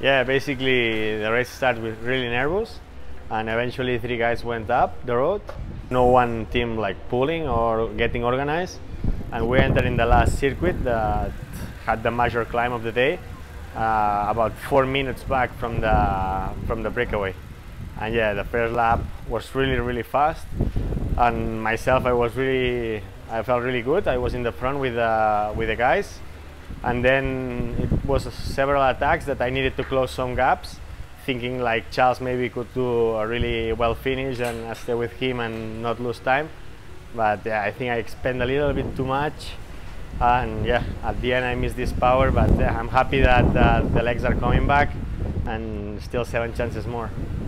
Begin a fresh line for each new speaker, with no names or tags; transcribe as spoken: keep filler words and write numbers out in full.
Yeah, basically the race started with really nervous, and eventually three guys went up the road. No one team like pulling or getting organized, and we entered in the last circuit that had the major climb of the day, uh, about four minutes back from the from the breakaway. And yeah, the first lap was really really fast, and myself I was really I felt really good. I was in the front with uh, with the guys. And then it was several attacks that I needed to close some gaps, thinking like Charles maybe could do a really well finish and I stay with him and not lose time. But yeah, I think I expend a little bit too much, and yeah, at the end I missed this power. But yeah, I'm happy that uh, the legs are coming back, and still seven chances more.